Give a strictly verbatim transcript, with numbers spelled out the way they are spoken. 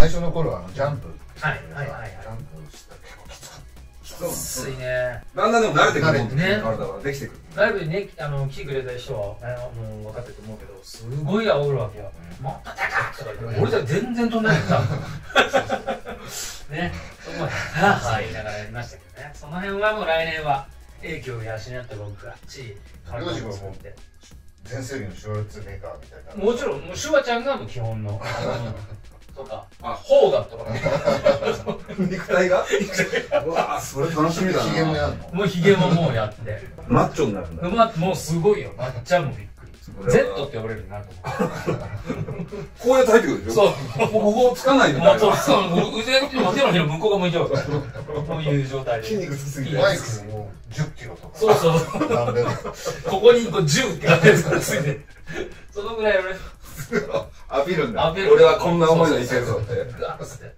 最初の頃はジャンプ、 はいはいはいはい、 ジャンプしたら結構きつかった。 きついね。 だんだんでも慣れてくるもんね、 体ができてくる。 ライブにね、あの来てくれた人はあの分かってると思うけど、すごい煽るわけよ。もっと高くとか言って、俺じゃ全然飛んでないからね、そこまではぁはぁ言いながらやりましたけどね。その辺はもう来年は影響を養って僕が地位変わると思って、 全整備のシュワルツェネッガーみたいな。 もちろんもうシュワちゃんがもう基本のとか、ホーガとか肉体がうわぁ、それ楽しみだな。 ヒゲもやんの？ もうヒゲももうやってマッチョになるんだ。 ま、もうすごいよ。まっちゃんもびっくり。Z って呼ばれるようになると思う。 こうやって入ってくるでしょ。そう。ここつかないみたいな。 そう、そう、腕の手のひら向こうが向いちゃうから。こういう状態で。 筋肉つきすぎて。 マイクもじゅっキロとか。 そうそう。ここにこうじゅうって感じがついて。そのぐらい俺。 アピールんだ。 アピール。 俺はこんな思いでいけるぞって。 ガーッつって。